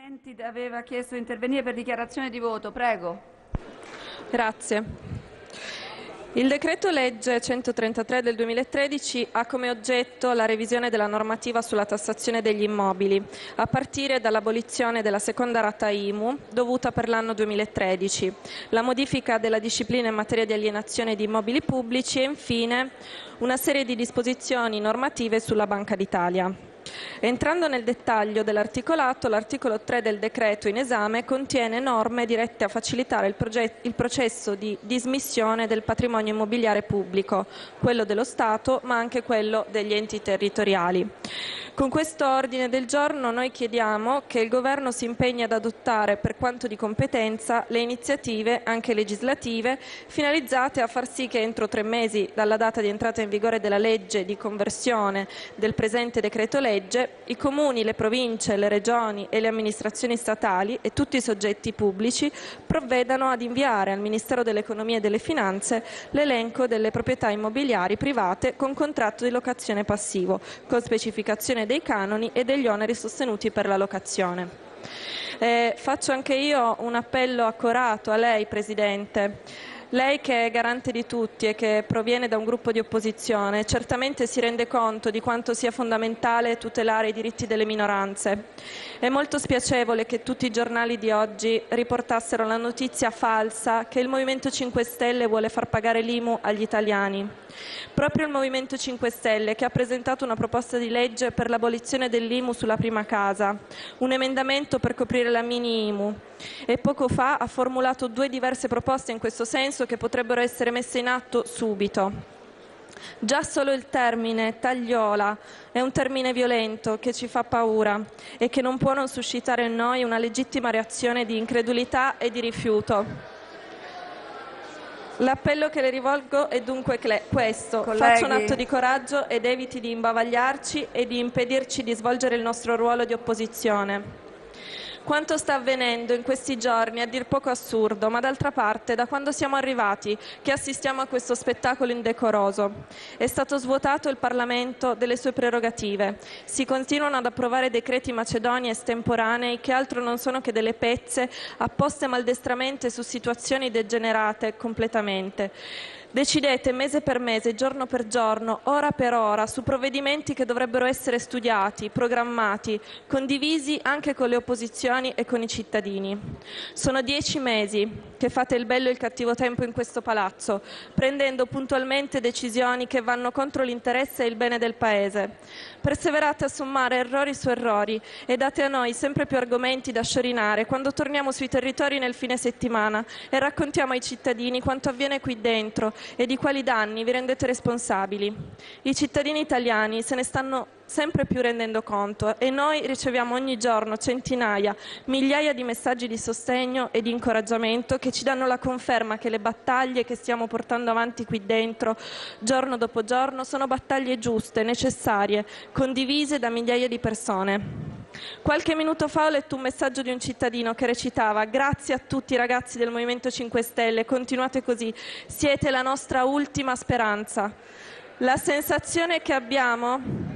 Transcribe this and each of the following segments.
Enti aveva chiesto di intervenire per dichiarazione di voto. Prego. Grazie. Il decreto legge 133 del 2013 ha come oggetto la revisione della normativa sulla tassazione degli immobili, a partire dall'abolizione della seconda rata IMU dovuta per l'anno 2013, la modifica della disciplina in materia di alienazione di immobili pubblici e infine una serie di disposizioni normative sulla Banca d'Italia. Entrando nel dettaglio dell'articolato, l'articolo 3 del decreto in esame contiene norme dirette a facilitare il processo di dismissione del patrimonio immobiliare pubblico, quello dello Stato ma anche quello degli enti territoriali. Con questo ordine del giorno noi chiediamo che il Governo si impegni ad adottare, per quanto di competenza, le iniziative, anche legislative, finalizzate a far sì che entro 3 mesi dalla data di entrata in vigore della legge di conversione del presente decreto legge, i comuni, le province, le regioni e le amministrazioni statali e tutti i soggetti pubblici provvedano ad inviare al Ministero dell'Economia e delle Finanze l'elenco delle proprietà immobiliari private con contratto di locazione passivo, con specificazione dei canoni e degli oneri sostenuti per la locazione. Faccio anche io un appello accorato a lei, Presidente. Lei che è garante di tutti e che proviene da un gruppo di opposizione, certamente si rende conto di quanto sia fondamentale tutelare i diritti delle minoranze. È molto spiacevole che tutti i giornali di oggi riportassero la notizia falsa che il Movimento 5 Stelle vuole far pagare l'IMU agli italiani. Proprio il Movimento 5 Stelle che ha presentato una proposta di legge per l'abolizione dell'IMU sulla prima casa, un emendamento per coprire la mini IMU e poco fa ha formulato 2 diverse proposte in questo senso che potrebbero essere messe in atto subito. Già solo il termine tagliola è un termine violento che ci fa paura e che non può non suscitare in noi una legittima reazione di incredulità e di rifiuto. L'appello che le rivolgo è dunque questo. Colleghi. Faccia un atto di coraggio ed eviti di imbavagliarci e di impedirci di svolgere il nostro ruolo di opposizione. Quanto sta avvenendo in questi giorni è a dir poco assurdo, ma d'altra parte, da quando siamo arrivati che assistiamo a questo spettacolo indecoroso? È stato svuotato il Parlamento delle sue prerogative. Si continuano ad approvare decreti macedoni estemporanei che altro non sono che delle pezze apposte maldestramente su situazioni degenerate completamente. Decidete mese per mese, giorno per giorno, ora per ora, su provvedimenti che dovrebbero essere studiati, programmati, condivisi anche con le opposizioni e con i cittadini. Sono 10 mesi che fate il bello e il cattivo tempo in questo palazzo, prendendo puntualmente decisioni che vanno contro l'interesse e il bene del Paese. Perseverate a sommare errori su errori e date a noi sempre più argomenti da sciorinare quando torniamo sui territori nel fine settimana e raccontiamo ai cittadini quanto avviene qui dentro e di quali danni vi rendete responsabili. I cittadini italiani se ne stanno sempre più rendendo conto e noi riceviamo ogni giorno centinaia, migliaia di messaggi di sostegno e di incoraggiamento che ci danno la conferma che le battaglie che stiamo portando avanti qui dentro, giorno dopo giorno, sono battaglie giuste, necessarie, condivise da migliaia di persone. Qualche minuto fa ho letto un messaggio di un cittadino che recitava: grazie a tutti i ragazzi del Movimento 5 Stelle, continuate così, siete la nostra ultima speranza. La sensazione che abbiamo...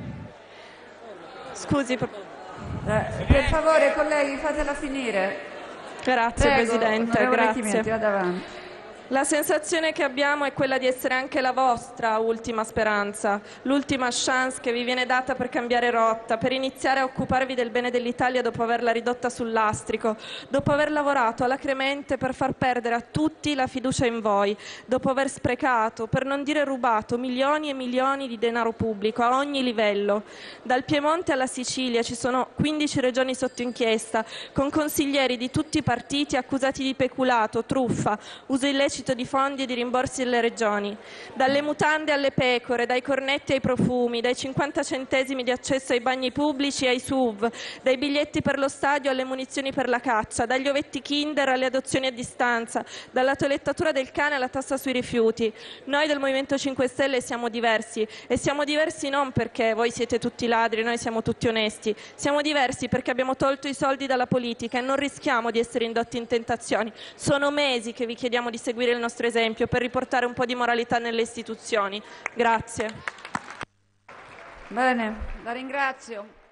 Scusi. Per favore, colleghi, fatela finire. Grazie, Prego, Presidente. Grazie. Chimenti, vada avanti. La sensazione che abbiamo è quella di essere anche la vostra ultima speranza, l'ultima chance che vi viene data per cambiare rotta, per iniziare a occuparvi del bene dell'Italia dopo averla ridotta sul lastrico, dopo aver lavorato alacremente per far perdere a tutti la fiducia in voi, dopo aver sprecato, per non dire rubato, milioni e milioni di denaro pubblico a ogni livello. Dal Piemonte alla Sicilia ci sono 15 regioni sotto inchiesta, con consiglieri di tutti i partiti accusati di peculato, truffa, uso illecito di fondi e di rimborsi delle regioni. Dalle mutande alle pecore, dai cornetti ai profumi, dai 50 centesimi di accesso ai bagni pubblici ai SUV, dai biglietti per lo stadio alle munizioni per la caccia, dagli ovetti Kinder alle adozioni a distanza, dalla toilettatura del cane alla tassa sui rifiuti. Noi del Movimento 5 Stelle siamo diversi e siamo diversi non perché voi siete tutti ladri, noi siamo tutti onesti. Siamo diversi perché abbiamo tolto i soldi dalla politica e non rischiamo di essere indotti in tentazioni. Sono mesi che vi chiediamo di seguire il nostro esempio per riportare un po' di moralità nelle istituzioni. Grazie. Bene, la ringrazio.